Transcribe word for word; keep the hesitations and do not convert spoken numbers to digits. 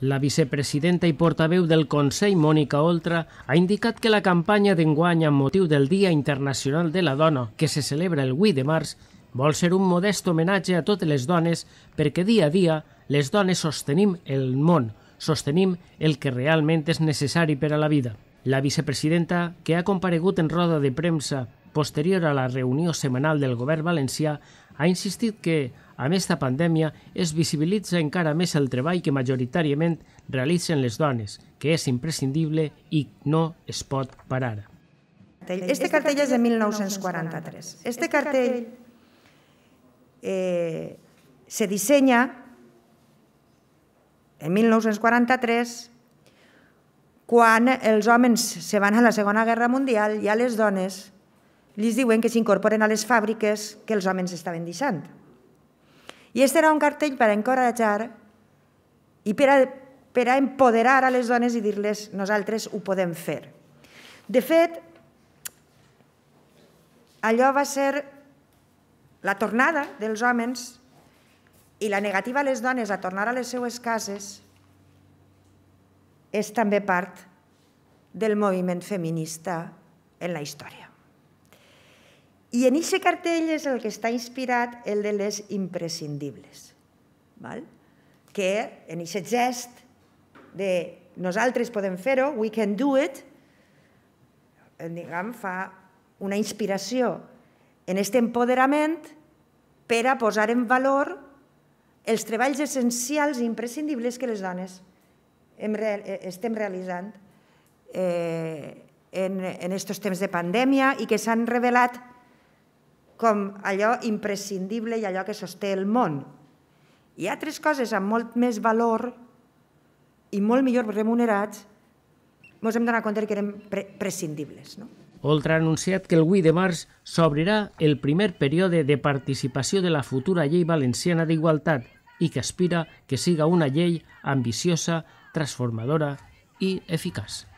La vicepresidenta i portaveu del Consell, Mònica Oltra, ha indicat que la campanya d'enguany amb motiu del Dia Internacional de la Dona, que se celebra el vuit de març, vol ser un modest homenatge a totes les dones perquè dia a dia les dones sostenim el món, sostenim el que realment és necessari per a la vida. La vicepresidenta, que ha comparegut en roda de premsa posterior a la reunió setmanal del govern valencià, ha insistit que, amb esta pandèmia, es visibilitza encara més el treball que majoritàriament realitzen les dones, que és imprescindible i no es pot parar. Este cartell és de mil nou-cents quaranta-tres. Este cartell eh, se dissenya en mil nou-cents quaranta-tres quan els homes se van a la Segona Guerra Mundial i a les dones li diuen que s'incorporen a les fàbriques que els homes estaven deixant. I aquest era un cartell per a encoratjar i per a, per a empoderar a les dones i dir-les nosaltres ho podem fer. De fet, allò va ser la tornada dels homes i la negativa a les dones a tornar a les seues cases és també part del moviment feminista en la història. I en aquest cartell és el que està inspirat el de les imprescindibles, que en aquest gest de nosaltres podem fer-ho, we can do it, fa una inspiració en aquest empoderament per a posar en valor els treballs essencials i imprescindibles que les dones estem realitzant en aquests temps de pandèmia i que s'han revelat com allò imprescindible i allò que sosté el món. Hi ha altres coses amb molt més valor i molt millor remunerats, ens hem donat compte que eren prescindibles. Oltra ha anunciat que el vuit de març s'obrirà el primer període de participació de la futura llei valenciana d'igualtat i que aspira que siga una llei ambiciosa, transformadora i eficaç.